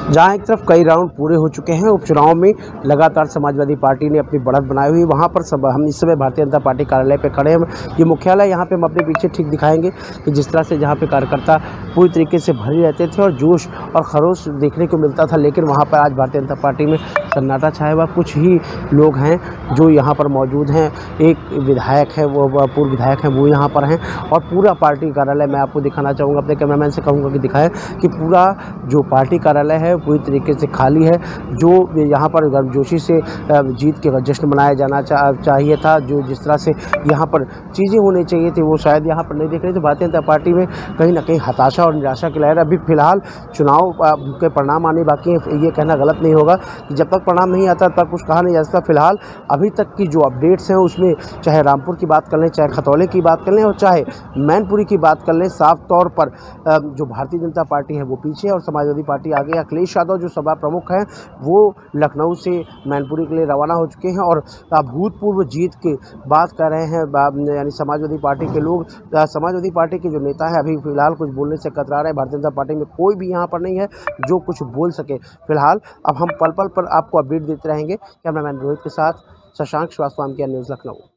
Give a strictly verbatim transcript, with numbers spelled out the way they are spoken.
जहां एक तरफ कई राउंड पूरे हो चुके हैं, उपचुनाव में लगातार समाजवादी पार्टी ने अपनी बढ़त बनाई हुई। वहां पर सब हम इस समय भारतीय जनता पार्टी कार्यालय पे खड़े हैं। ये मुख्यालय यहाँ पे हम अपने पीछे ठीक दिखाएंगे कि जिस तरह से जहाँ पे कार्यकर्ता पूरी तरीके से भरे रहते थे और जोश और खरोश देखने को मिलता था, लेकिन वहाँ पर आज भारतीय जनता पार्टी में सन्नाटा छाया हुआ। कुछ ही लोग हैं जो यहाँ पर मौजूद हैं। एक विधायक है, वो पूर्व विधायक हैं, वो यहाँ पर हैं और पूरा पार्टी कार्यालय मैं आपको दिखाना चाहूँगा। अपने कैमरामैन से कहूँगा कि दिखाएं कि पूरा जो पार्टी कार्यालय है पूरी तरीके से खाली है। जो यहाँ पर गर्मजोशी से जीत के जश्न मनाया जाना चा, चाहिए था, जो जिस तरह से यहाँ पर चीज़ें होनी चाहिए थी, वो शायद यहाँ पर नहीं देख रहे थे। भारतीय जनता पार्टी में कहीं ना कहीं हताशा और निराशा की लहर। अभी फिलहाल चुनाव के परिणाम आने बाकी हैं, ये कहना गलत नहीं होगा कि जब तक परिणाम नहीं आता तब तक कुछ कहा नहीं जा सकता। फिलहाल अभी तक की जो अपडेट्स हैं उसमें चाहे रामपुर की बात कर लें, चाहे खतौले की बात कर लें और चाहे मैनपुरी की बात कर लें, साफ तौर पर जो भारतीय जनता पार्टी है वो पीछे और समाजवादी पार्टी आगे। अखिलेश यादव जो सभा प्रमुख हैं वो लखनऊ से मैनपुरी के लिए रवाना हो चुके हैं और अभूतपूर्व जीत की बात कर रहे हैं, यानी समाजवादी पार्टी के लोग। समाजवादी पार्टी के जो नेता है अभी फिलहाल कुछ बोलने से कतरा रहे हैं। भारतीय जनता पार्टी में कोई भी यहाँ पर नहीं है जो कुछ बोल सके फिलहाल। अब हम पल पल पर आपको अपडेट देते रहेंगे। कैमरामैन रोहित के साथ शशांक श्रीवास्तव, न्यूज़ लखनऊ।